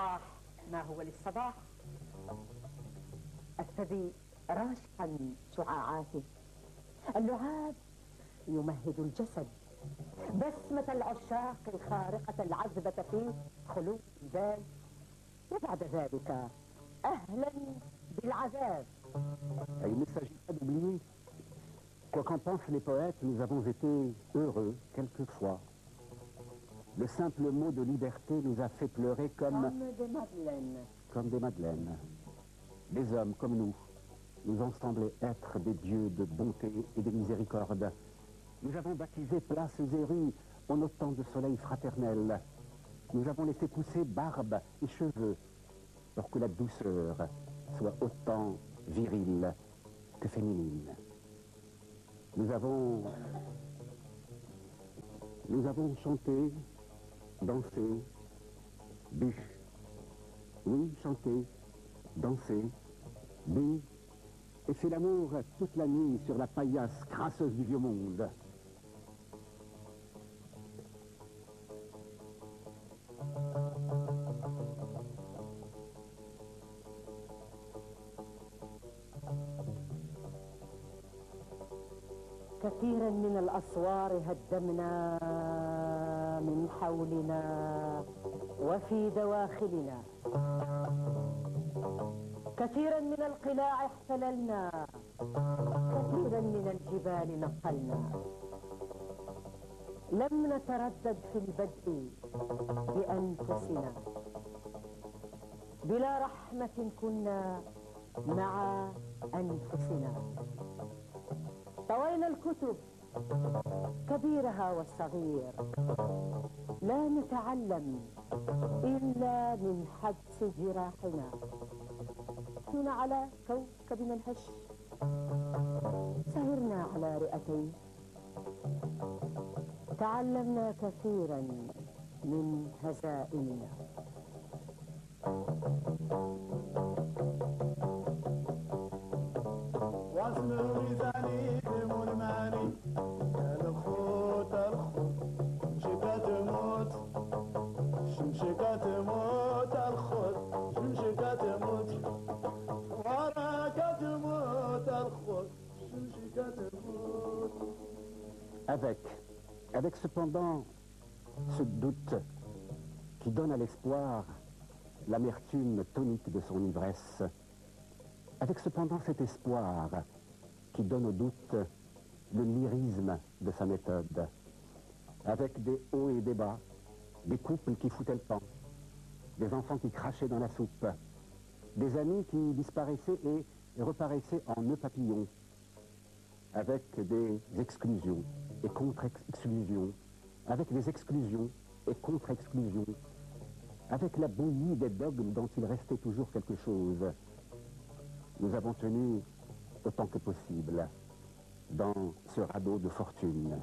للصباح ما هو للصباح. الثدي راشقا شعاعاته، اللعاب يمهد الجسد، بسمة العشاق الخارقة العذبة فيه خلود البال، وبعد ذلك أهلا بالعذاب. Il ne s'agit pas d'oublier, quoi qu'en pensent les poètes, nous avons été heureux quelquefois. Le simple mot de liberté nous a fait pleurer comme des madeleines. Les hommes comme nous ont semblé être des dieux de bonté et de miséricorde. Nous avons baptisé places et rues en autant de soleil fraternel. Nous avons laissé pousser barbe et cheveux pour que la douceur soit autant virile que féminine. Nous avons chanté, dansé, bu. Oui, chanté, dansé, bu. Et fait l'amour toute la nuit sur la paillasse crasseuse du vieux monde. كثيرا من الأسوار هدمنا من حولنا وفي دواخلنا، كثيرا من القلاع احتللنا، كثيرا من الجبال نقلنا. لم نتردد في البدء بأنفسنا، بلا رحمة كنا مع أنفسنا. طوينا الكتب كبيرها والصغير، لا نتعلم إلا من حبس جراحنا. كنا على كوكبنا الهش، سهرنا على رئتين، تعلمنا كثيرا من هزائمنا. وزن ميزاني بمرماني الخوت شمشكة تموت، شمشكة تموت الخوت، شمشكة تموت وراك تموت الخوت، شمشكة تموت. Avec cependant ce doute qui donne à l'espoir l'amertume tonique de son ivresse, avec cependant cet espoir qui donne au doute le lyrisme de sa méthode, avec des hauts et des bas, des couples qui foutaient le camp, des enfants qui crachaient dans la soupe, des amis qui disparaissaient et reparaissaient en nœuds papillons, avec des exclusions et contre-exclusions, avec des exclusions et contre-exclusions, avec la bouillie des dogmes dont il restait toujours quelque chose. Nous avons tenu autant que possible dans ce radeau de fortune.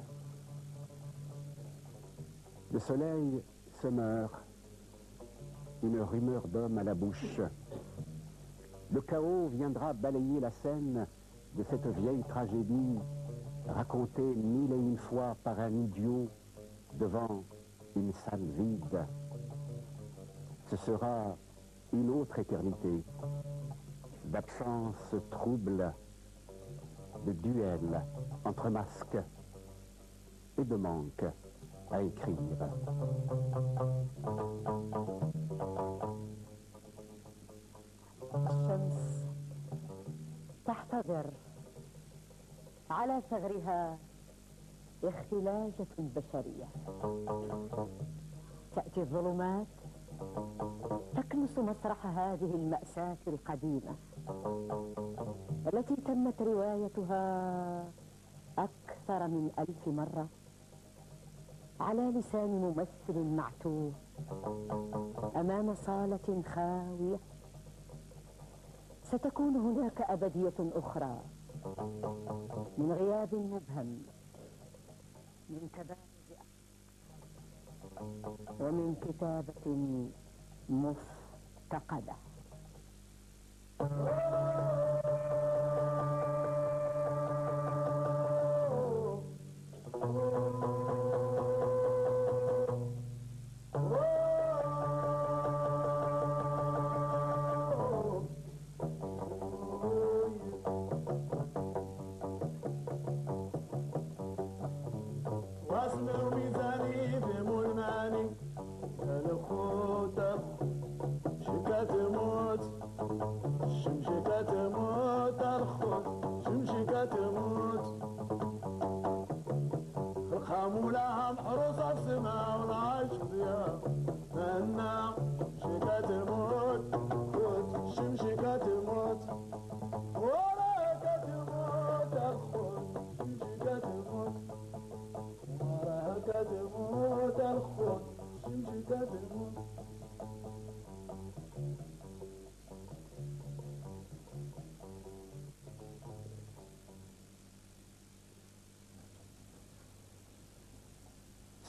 Le soleil se meurt, une rumeur d'homme à la bouche. Le chaos viendra balayer la scène de cette vieille tragédie racontée mille et une fois par un idiot devant une salle vide. Ce sera une autre éternité d'absence trouble, de duel entre masques et de manque à écrire. الشمس تحتضر على ثغرها اختلاجة بشرية، تأتي الظلمات تكنس مسرح هذه المأساة القديمة التي تمت روايتها أكثر من 1000 مرة على لسان ممثل معتوه أمام صالة خاوية. ستكون هناك أبدية أخرى من غياب مبهم، من تباعد ومن كتابة مفتقدة.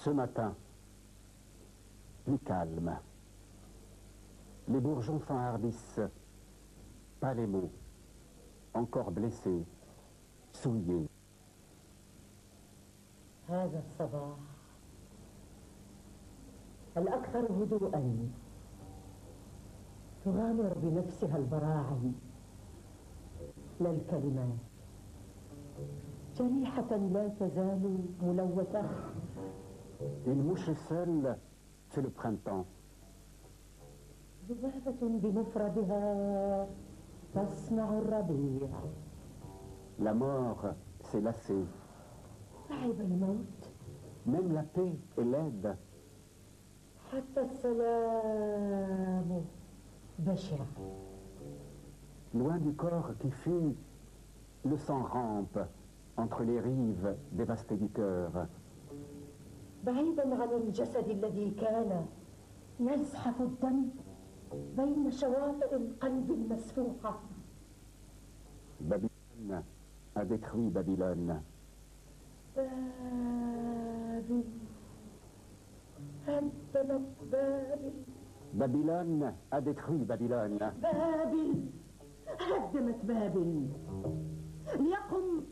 Ce matin, plus calme. Les bourgeons s'enhardissent, pas les mots, encore blessés, souillés. هذا الصباح الأكثر هدوءا تغامر بنفسها البراعم لا الكلمات جريحة لا تزال ملوثة. Une mouche seule, c'est le printemps. ذبابة بمفردها تصنع الربيع. La mort, c'est lassé. تعب الموت. Même la paix est laide. حتى السلام بشع. Loin du corps qui fuit, le sang rampe entre les rives dévastées du cœur. بعيدا عن الجسد الذي كان يزحف الدم بين شواطئ القلب المسفوحة. Babylone a détruit Babylone. بابل هدمت بابل. Babylone a détruit Babylone. بابل هدمت بابل. ليقم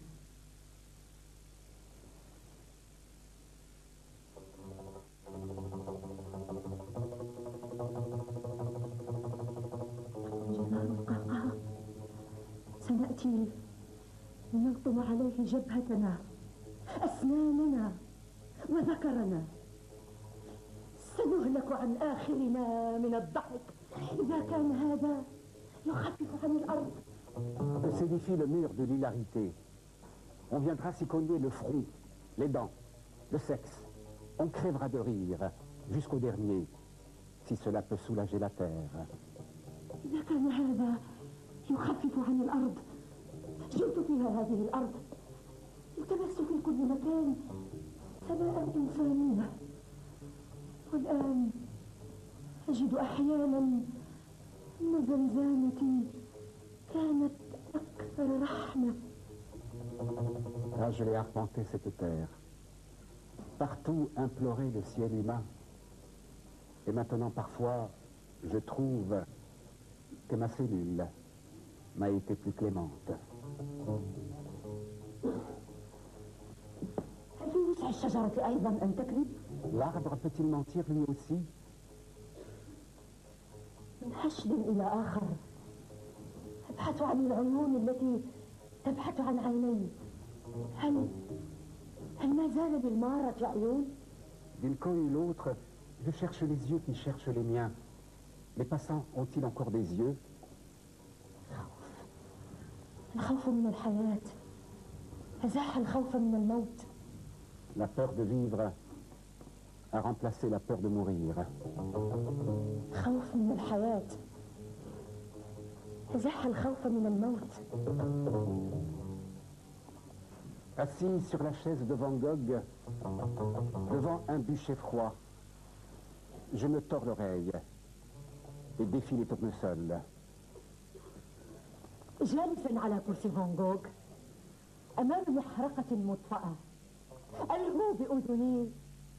جمال القعقاع. سنأتي لنلطم عليه جبهتنا، أسناننا وذكرنا. سنهلك عن آخرنا من الضحك إذا كان هذا يخفف عن الأرض. Que s'édifie le mur de l'hilarité. On viendra s'y cogner le front, les dents, le sexe. On crèvera de rire jusqu'au dernier, si cela peut soulager la terre. إذا كان هذا يخفف عن الأرض جئت فيها هذه الأرض التمس في كل مكان سماء إنسانية، والآن أجد أحيانا أن زنزانتي كانت أكثر رحمة. Ah, je l'ai arpenté cette terre. Partout implorer le ciel humain. Et maintenant, parfois, je trouve que ma cellule m'a été plus clémente. هل في وسع الشجرة أيضا أن تكذب؟ L'arbre peut-il mentir lui aussi? من حشد إلى آخر أبحث عن العيون التي تبحث عن عيني. هل ما زال للمارة عيون؟ D'une cohue l'autre, je cherche les yeux qui cherchent les miens. Les passants ont-ils encore des yeux? الخوف من الحياة أزاح الخوف من الموت. La peur de vivre a remplacé la peur de mourir. خوف من الحياة أزاح الخوف من الموت. Assis sur la chaise de Van Gogh, devant un bûcher froid, je me tords l'oreille et défie les tournesols. جالسا على كرسي فان جوغ أمام محرقة مطفأة ألهو بأذني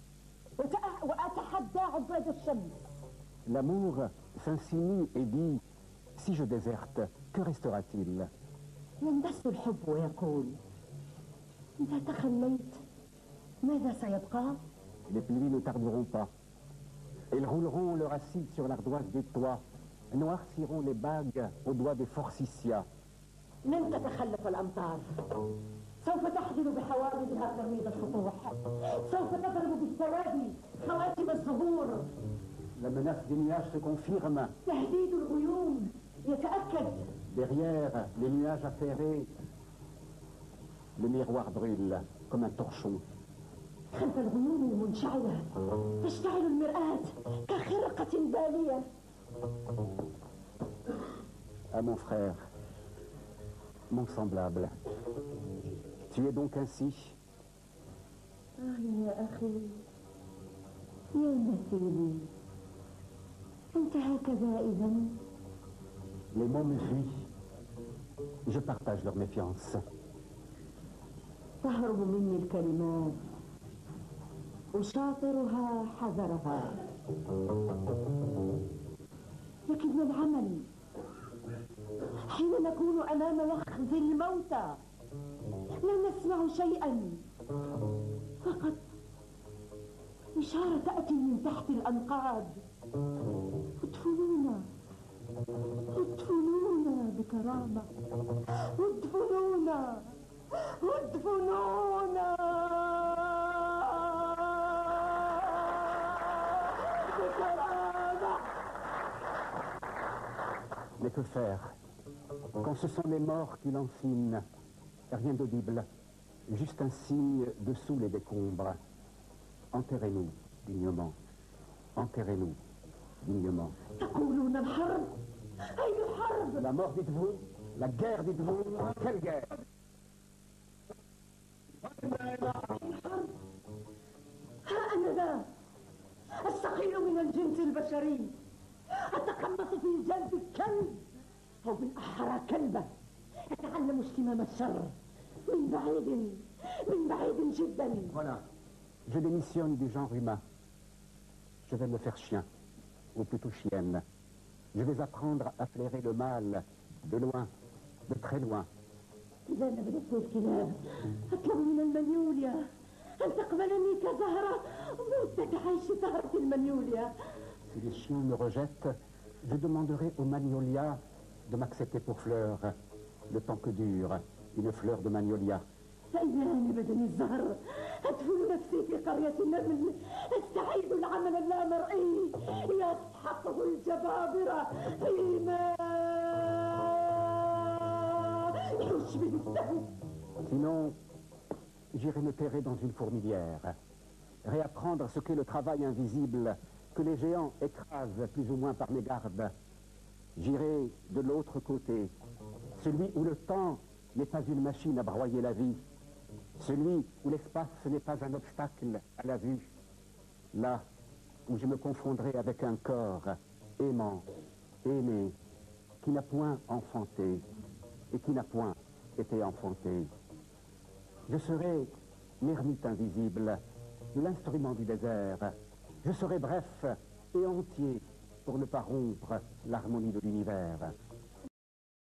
وأتحدى عباد الشمس. L'amour s'insinue et dit, si je déserte, que restera-t-il? يندس الحب ويقول إذا تخليت ماذا سيبقى؟ Les pluies ne tarderont pas. Elles rouleront leur acide sur l'ardoise des toits, noirciront les bagues aux doigts des forsythias. لن تتخلف الأمطار، سوف تحضر بحوادثها ترميد السطوح، سوف تضرب بالسواد خواتم الزهور. La menace des nuages se confirme. تهديد الغيوم يتأكد. Derrière les nuages affairés, le miroir brûle comme un torchon. خلف الغيوم المنشعلة تشتعل المرآة كخرقة بالية. À mon frère, mon semblable, tu es donc ainsi? يا أخي يا مثيلي أنت هكذا إذن. Les mots me fuient. Je partage leur méfiance. تهرب مني الكلمات وشاطرها حذرها. لكن العمل حين نكون أمام وخز الموتى لا نسمع شيئا، فقط إشارة تأتي من تحت الأنقاض. ادفنونا ادفنونا بكرامة، ادفنونا ادفنونا بكرامة. Mais que faire quand ce sont les morts qui lancinent? Rien d'audible, juste un signe dessous les décombres. Enterrez-nous dignement, enterrez-nous dignement. تقولون الحرب؟ أي حرب؟ La mort, dites-vous? La guerre, dites-vous? Quelle guerre? الحرب. ها أنا ذا أستقيل من الجنس البشري، أتقمص في جلد الكلب أو بالأحرى كلبة، أتعلم اشتمام الشر من بعيد جدا. Voilà, je démissionne du genre humain. Je vais me faire chien, ou plutôt chienne. Je vais apprendre à flairer le mal de loin, de très loin. إذا نبدأت الكلاب أطلب من المنيوليا أن تقبلني كزهرة مدة عيش زهرة المنيوليا. Si les chiens me rejettent, je demanderai aux magnolias de m'accepter pour fleur, le temps que dure une fleur de magnolia. فإذا بدني الزهر أدفن نفسي في قرية النمل، أستعيد العمل اللامرئي يسحقه الجبابرة فيما يشبه السهم. Sinon, j'irai me terrer dans une fourmilière, réapprendre ce qu'est le travail invisible que les géants écrasent plus ou moins par mégarde. J'irai de l'autre côté, celui où le temps n'est pas une machine à broyer la vie, celui où l'espace n'est pas un obstacle à la vue, là où je me confondrai avec un corps aimant, aimé, qui n'a point enfanté et qui n'a point été enfanté. Je serai l'ermite invisible, l'instrument du désert. Je serai bref et entier pour ne pas rompre l'harmonie de l'univers.